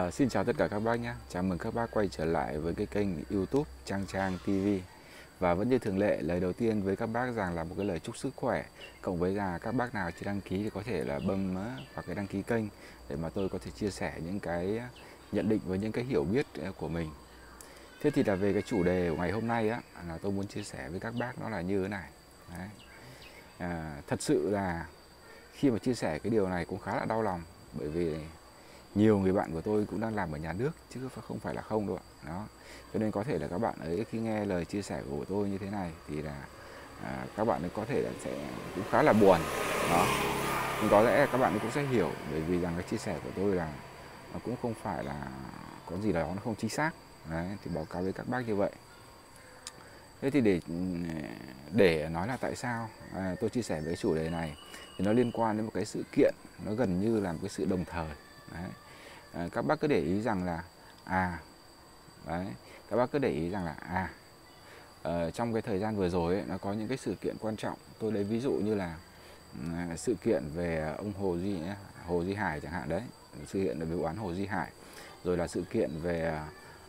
Xin chào tất cả các bác nhé. Chào mừng các bác quay trở lại với cái kênh YouTube Trang Trang TV. Và vẫn như thường lệ, lời đầu tiên với các bác rằng là một cái lời chúc sức khỏe. Cộng với là các bác nào chưa đăng ký thì có thể là bấm vào cái đăng ký kênh để mà tôi có thể chia sẻ những cái nhận định với những cái hiểu biết của mình. Thế thì là về cái chủ đề của ngày hôm nay á, là tôi muốn chia sẻ với các bác nó là như thế này. Đấy. Thật sự là khi mà chia sẻ cái điều này cũng khá là đau lòng, bởi vì nhiều người bạn của tôi cũng đang làm ở nhà nước chứ không phải là không đâu ạ. Đó. Cho nên có thể là các bạn ấy khi nghe lời chia sẻ của tôi như thế này thì là các bạn ấy có thể là sẽ cũng khá là buồn. Đó. Nhưng có lẽ các bạn ấy cũng sẽ hiểu, bởi vì rằng cái chia sẻ của tôi là nó cũng không phải là có gì đó nó không chính xác. Đấy, thì báo cáo với các bác như vậy. Thế thì để nói là tại sao tôi chia sẻ với cái chủ đề này thì nó liên quan đến một cái sự kiện, nó gần như là một cái sự đồng thời. Đấy. Các bác cứ để ý rằng là đấy, các bác cứ để ý rằng là trong cái thời gian vừa rồi ấy, nó có những cái sự kiện quan trọng. Tôi lấy ví dụ như là sự kiện về ông Hồ Duy Hải chẳng hạn đấy, sự kiện về vụ án Hồ Duy Hải, rồi là sự kiện về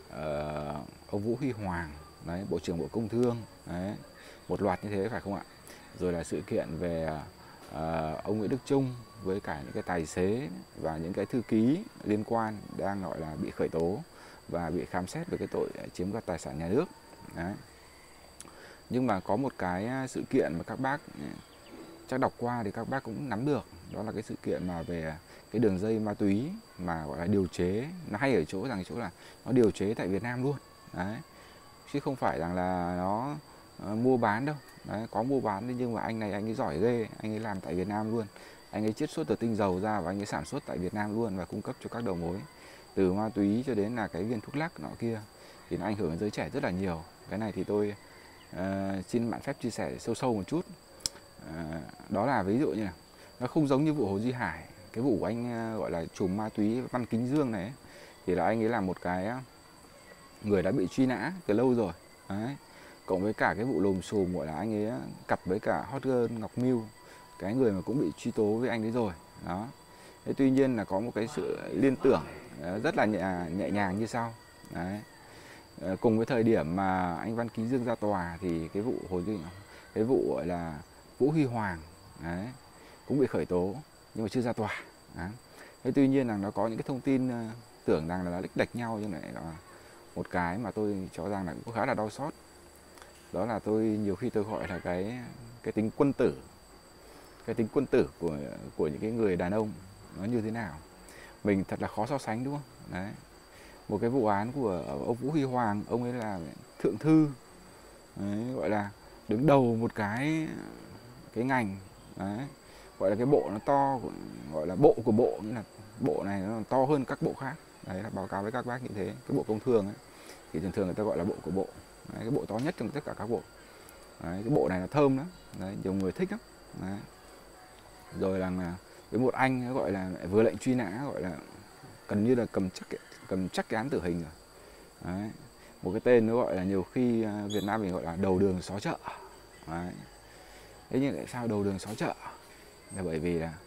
ông Vũ Huy Hoàng đấy, Bộ trưởng Bộ Công Thương đấy, một loạt như thế phải không ạ? Rồi là sự kiện về ông Nguyễn Đức Chung với cả những cái tài xế và những cái thư ký liên quan đang gọi là bị khởi tố và bị khám xét về cái tội chiếm đoạt tài sản nhà nước. Đấy. Nhưng mà có một cái sự kiện mà các bác chắc đọc qua thì các bác cũng nắm được, đó là cái sự kiện mà về cái đường dây ma túy mà gọi là điều chế, nó hay ở chỗ rằng là nó điều chế tại Việt Nam luôn. Đấy. Chứ không phải rằng là nó mua bán đâu. Đấy, có mua bán nhưng mà anh này anh ấy giỏi ghê, anh ấy làm tại Việt Nam luôn. Anh ấy chiết xuất từ tinh dầu ra và anh ấy sản xuất tại Việt Nam luôn và cung cấp cho các đầu mối. Từ ma túy cho đến là cái viên thuốc lắc nọ kia thì nó ảnh hưởng đến giới trẻ rất là nhiều. Cái này thì tôi xin mạn phép chia sẻ sâu sâu một chút. Đó là ví dụ như là nó không giống như vụ Hồ Duy Hải, cái vụ của anh gọi là trùm ma túy Văn Kính Dương này ấy, thì là anh ấy là một cái người đã bị truy nã từ lâu rồi. Đấy. Cộng với cả cái vụ lùm xùm gọi là anh ấy cặp với cả hot girl Ngọc Miu, cái người mà cũng bị truy tố với anh ấy rồi. Đó. Thế tuy nhiên là có một cái sự liên tưởng rất là nhẹ nhàng như sau. Đấy. Cùng với thời điểm mà anh Văn Kính Dương ra tòa thì cái vụ gọi là Vũ Huy Hoàng đấy, cũng bị khởi tố nhưng mà chưa ra tòa. Đấy. Thế tuy nhiên là nó có những cái thông tin tưởng rằng là lích đạch nhau, nhưng lại là một cái mà tôi cho rằng là cũng khá là đau xót. Đó là nhiều khi tôi gọi là cái tính quân tử, cái tính quân tử của những cái người đàn ông nó như thế nào. Mình thật là khó so sánh, đúng không? Đấy. Một cái vụ án của ông Vũ Huy Hoàng, ông ấy là thượng thư, đấy, gọi là đứng đầu một cái ngành, đấy, gọi là cái bộ nó to, gọi là bộ của bộ, nghĩa là bộ này nó to hơn các bộ khác. Đấy là báo cáo với các bác như thế. Cái bộ công thương ấy thì thường thường người ta gọi là bộ của bộ. Đấy, cái bộ to nhất trong tất cả các bộ. Đấy, cái bộ này là thơm lắm. Đấy, nhiều người thích lắm. Đấy. Rồi là với một anh gọi là vừa lệnh truy nã, gọi là gần như là cầm chắc cái án tử hình rồi. Đấy. Một cái tên nó gọi là nhiều khi Việt Nam mình gọi là đầu đường xó chợ. Đấy. Thế nhưng tại sao đầu đường xó chợ? Là bởi vì là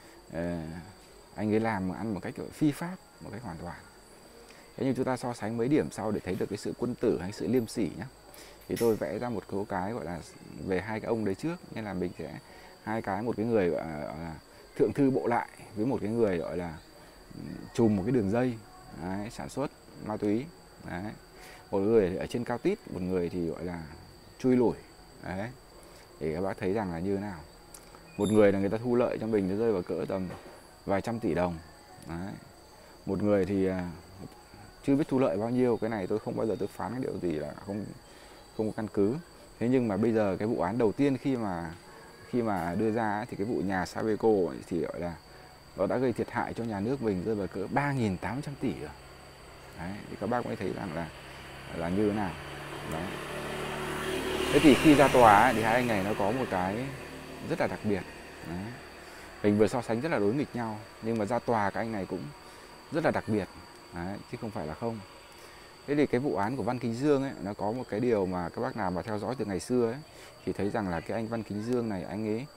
anh ấy làm ăn một cách phi pháp, một cách hoàn toàn. Thế nhưng chúng ta so sánh mấy điểm sau để thấy được cái sự quân tử hay sự liêm sỉ nhé. Thì tôi vẽ ra một số cái gọi là về hai cái ông đấy trước, nên là mình sẽ hai cái, một cái người gọi là thượng thư bộ lại với một cái người gọi là trùm một cái đường dây đấy, sản xuất ma túy. Đấy. Một người ở trên cao tít, một người thì gọi là chui lủi. Đấy. Thì các bác thấy rằng là như thế nào. Một người là người ta thu lợi cho mình nó rơi vào cỡ tầm vài trăm tỷ đồng. Đấy. Một người thì chưa biết thu lợi bao nhiêu. Cái này tôi không bao giờ tôi phán cái điều gì là không có căn cứ. Thế nhưng mà bây giờ cái vụ án đầu tiên khi mà đưa ra thì cái vụ nhà Sabeco thì gọi là nó đã gây thiệt hại cho nhà nước mình rơi vào cỡ 3.800 tỷ rồi. Đấy, thì các bác mới thấy rằng là như thế nào. Đấy. Thế thì khi ra tòa thì hai anh này nó có một cái rất là đặc biệt. Đấy. Mình vừa so sánh rất là đối nghịch nhau, nhưng mà ra tòa các anh này cũng rất là đặc biệt. Đấy, chứ không phải là không. Thế thì cái vụ án của Văn Kính Dương ấy, nó có một cái điều mà các bác nào mà theo dõi từ ngày xưa ấy, thì thấy rằng là cái anh Văn Kính Dương này, anh ấy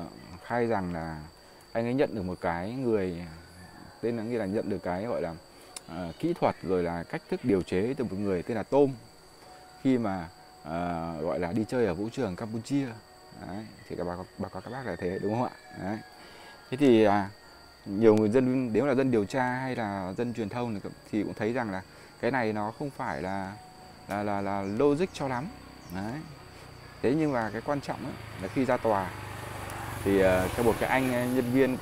khai rằng là anh ấy nhận được một cái người tên là, nghĩa là nhận được cái gọi là kỹ thuật rồi là cách thức điều chế từ một người tên là Tôm khi mà gọi là đi chơi ở vũ trường Campuchia. Đấy, thì báo cáo các bác là thế đúng không ạ? Đấy. Thế thì nhiều người dân, nếu là dân điều tra hay là dân truyền thông thì cũng thấy rằng là cái này nó không phải là logic cho lắm. Đấy. Thế nhưng mà cái quan trọng ấy, là khi ra tòa thì theo một cái anh nhân viên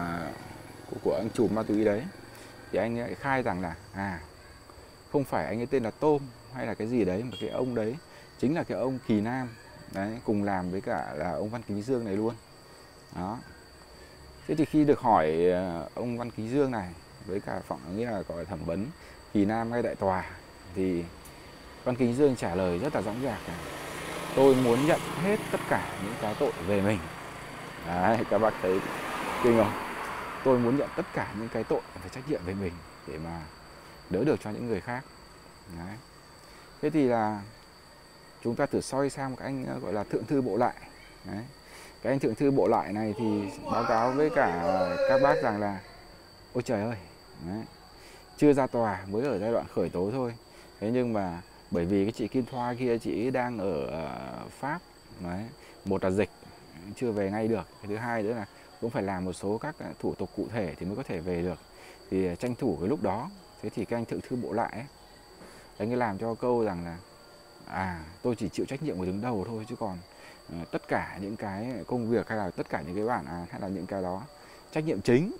của anh chủ ma túy đấy, thì anh ấy khai rằng là không phải anh ấy tên là Tôm hay là cái gì đấy, mà cái ông đấy chính là cái ông Kỳ Nam đấy, cùng làm với cả là ông Văn Kính Dương này luôn. Đó. Thế thì khi được hỏi ông Văn Kính Dương này với cả nghĩa là gọi thẩm vấn Kỳ Nam ngay tại tòa, thì Văn Kính Dương trả lời rất là dõng dạc là tôi muốn nhận hết tất cả những cái tội về mình. Đấy, các bác thấy kinh không? Tôi muốn nhận tất cả những cái tội và trách nhiệm về mình để mà đỡ được cho những người khác. Đấy. Thế thì là chúng ta thử soi sang một cái anh gọi là thượng thư bộ lại. Đấy. Cái anh thượng thư bộ lại này thì báo cáo với cả các bác rằng là ôi trời ơi, đấy, chưa ra tòa, mới ở giai đoạn khởi tố thôi. Thế nhưng mà bởi vì cái chị Kim Thoa kia chị đang ở Pháp, đấy, một là dịch chưa về ngay được, cái thứ hai nữa là cũng phải làm một số các thủ tục cụ thể thì mới có thể về được. Thì tranh thủ cái lúc đó, thế thì cái anh thượng thư bộ lại ấy, anh ấy làm cho câu rằng là tôi chỉ chịu trách nhiệm người đứng đầu thôi, chứ còn tất cả những cái công việc hay là tất cả những cái bản án hay là những cái đó trách nhiệm chính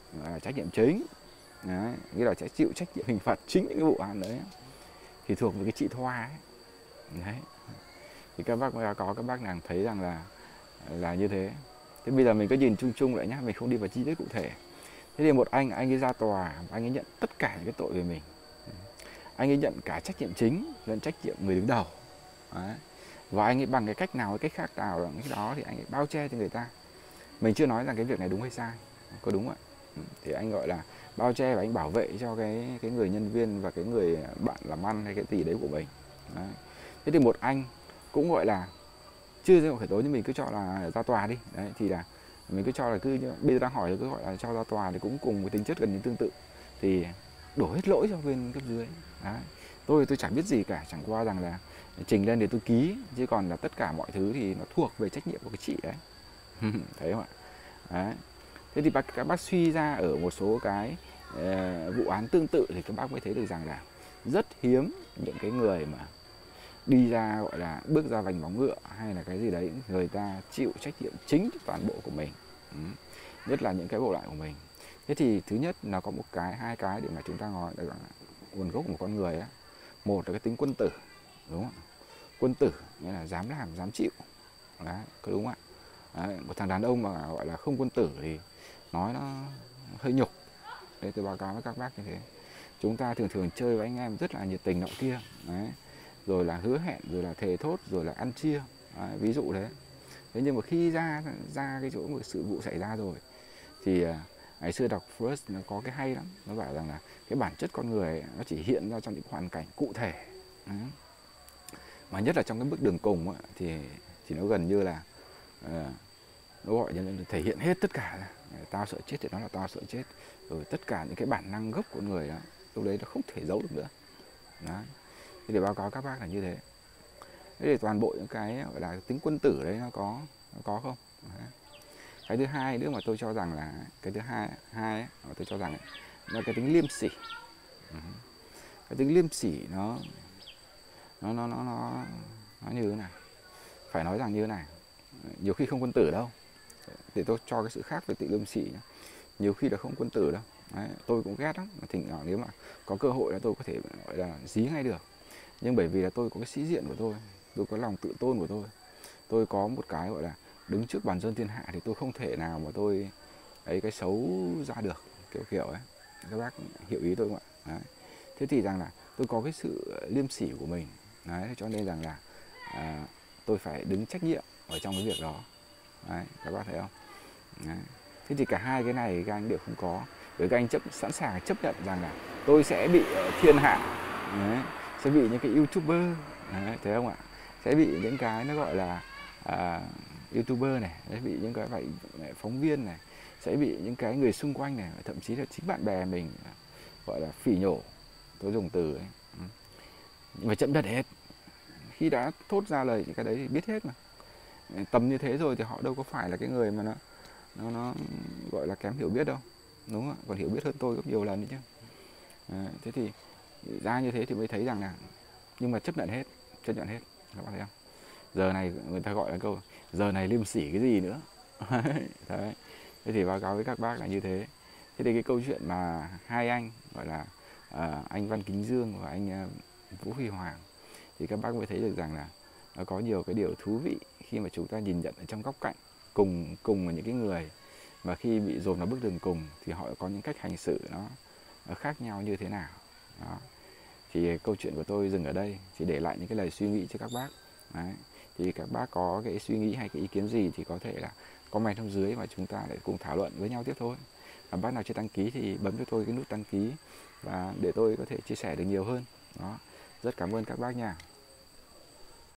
đấy, nghĩa là sẽ chịu trách nhiệm hình phạt chính những cái vụ án đấy thì thuộc về cái chị Thoa ấy. Đấy. Thì các bác nàng thấy rằng là như thế. Thế bây giờ mình cứ nhìn chung chung lại nhá, mình không đi vào chi tiết cụ thể. Thế thì một anh ấy ra tòa, anh ấy nhận tất cả những cái tội về mình. Anh ấy nhận cả trách nhiệm chính lẫn trách nhiệm người đứng đầu. Đấy. Và anh ấy bằng cái cách nào, cái cách khác nào là cái đó thì anh ấy bao che cho người ta. Mình chưa nói rằng cái việc này đúng hay sai, có đúng ạ? Thì anh gọi là bao che và anh bảo vệ cho cái người nhân viên và cái người bạn làm ăn hay cái gì đấy của mình. Đấy. Thế thì một anh cũng gọi là chưa ra khởi tố, nhưng mình cứ cho là ra tòa đi. Đấy, thì là mình cứ cho là bây giờ đang hỏi cứ gọi là cho ra tòa thì cũng cùng với tính chất gần như tương tự, thì đổ hết lỗi cho bên cấp dưới. Đấy. Tôi chẳng biết gì cả, chẳng qua rằng là trình lên để tôi ký, chứ còn là tất cả mọi thứ thì nó thuộc về trách nhiệm của cái chị đấy. Thấy không ạ? Đấy. Thế thì các bác suy ra ở một số cái vụ án tương tự thì các bác mới thấy được rằng là rất hiếm những cái người mà đi ra gọi là bước ra vành móng ngựa hay là cái gì đấy, người ta chịu trách nhiệm chính toàn bộ của mình, nhất là những cái bộ lại của mình. Thế thì thứ nhất là có hai cái để mà chúng ta nói là nguồn gốc của một con người ấy. Một là cái tính quân tử, đúng không ạ? Quân tử nghĩa là dám làm dám chịu. Đấy, có đúng không ạ? Đấy, một thằng đàn ông mà gọi là không quân tử thì nói nó hơi nhục. Đấy, tôi báo cáo với các bác như thế. Chúng ta thường chơi với anh em rất là nhiệt tình nọ kia. Đấy. Rồi là hứa hẹn, rồi là thề thốt, rồi là ăn chia. Đấy, ví dụ thế. Thế nhưng mà khi ra cái chỗ một sự vụ xảy ra rồi thì ngày xưa đọc Freud nó có cái hay lắm, nó bảo rằng là cái bản chất con người ấy, nó chỉ hiện ra trong những hoàn cảnh cụ thể. Đấy. Mà nhất là trong cái bước đường cùng ấy, thì nó gần như là nó gọi là thể hiện hết tất cả. Tao sợ chết thì nó là tao sợ chết, rồi tất cả những cái bản năng gốc của người đó lúc đấy nó không thể giấu được nữa. Đấy. Thì để báo cáo các bác là như thế. Thế thì toàn bộ những cái gọi là tính quân tử đấy nó có không? Đấy. Cái thứ hai nữa mà tôi cho rằng là cái thứ hai ấy, mà tôi cho rằng ấy, là cái tính liêm sỉ. Cái tính liêm sỉ nó như thế này, phải nói rằng như thế này, nhiều khi không quân tử đâu. Để tôi cho cái sự khác về tính liêm sỉ nhé. Nhiều khi là không quân tử đâu. Đấy, tôi cũng ghét lắm, thỉnh thoảng nếu mà có cơ hội là tôi có thể gọi là dí ngay được. Nhưng bởi vì là tôi có cái sĩ diện của tôi có lòng tự tôn của tôi có một cái gọi là đứng trước bàn dân thiên hạ thì tôi không thể nào mà tôi ấy cái xấu ra được, kiểu ấy. Các bác hiểu ý tôi không ạ? Đấy. Thế thì rằng là tôi có cái sự liêm sỉ của mình. Đấy, cho nên rằng là tôi phải đứng trách nhiệm ở trong cái việc đó. Đấy, các bác thấy không? Đấy. Thế thì cả hai cái này các anh đều không có. Bởi các anh sẵn sàng chấp nhận rằng là tôi sẽ bị thiên hạ. Đấy. Sẽ bị những cái YouTuber. Đấy, thấy không ạ? Sẽ bị những cái nó gọi là YouTuber này, sẽ bị những cái phóng viên này, sẽ bị những cái người xung quanh này, thậm chí là chính bạn bè mình gọi là phỉ nhổ. tôi dùng từ ấy. Nhưng mà chấp nhận hết. Khi đã thốt ra lời những cái đấy thì biết hết mà. Tầm như thế rồi thì họ đâu có phải là cái người mà nó gọi là kém hiểu biết đâu, đúng không ạ? Còn hiểu biết hơn tôi gấp nhiều lần đấy chứ. Thế thì ra như thế thì mới thấy rằng là, nhưng mà chấp nhận hết, các bạn thấy không? Giờ này người ta gọi là câu giờ này liêm sỉ cái gì nữa. Đấy. Thế thì báo cáo với các bác là như thế. Thế thì cái câu chuyện mà hai anh gọi là anh Văn Kính Dương và anh Vũ Huy Hoàng, thì các bác mới thấy được rằng là nó có nhiều cái điều thú vị khi mà chúng ta nhìn nhận ở trong góc cạnh cùng là những cái người mà khi bị dồn vào bước đường cùng thì họ có những cách hành xử nó khác nhau như thế nào. Đó. Thì câu chuyện của tôi dừng ở đây, chỉ để lại những cái lời suy nghĩ cho các bác. Đấy. Thì các bác có cái suy nghĩ hay cái ý kiến gì thì có thể là comment trong dưới và chúng ta lại cùng thảo luận với nhau tiếp thôi. Và bác nào chưa đăng ký thì bấm cho tôi cái nút đăng ký và để tôi có thể chia sẻ được nhiều hơn. Đó. Rất cảm ơn các bác nha.